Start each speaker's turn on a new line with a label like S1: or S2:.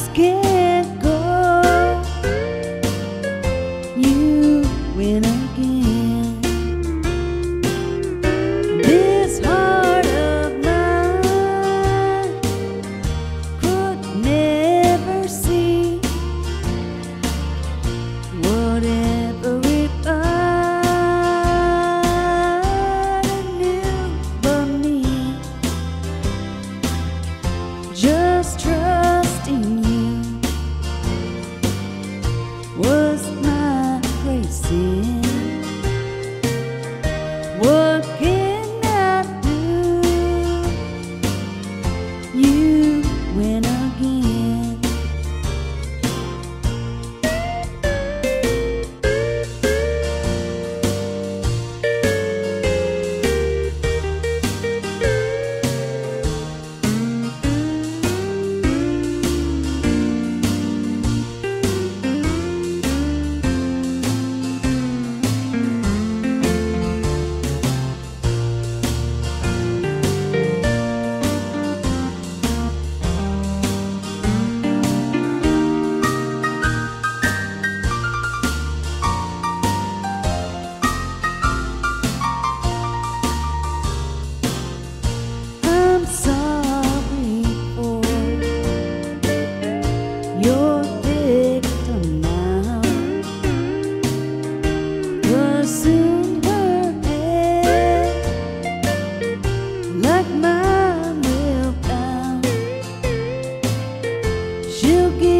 S1: can't go. You win again. This heart of mine could never see whatever it knew but me. Just trusting you was my great sin. What can I do? You win again. I'm sorry for your victim now. Soon her head like mine will bow. She'll give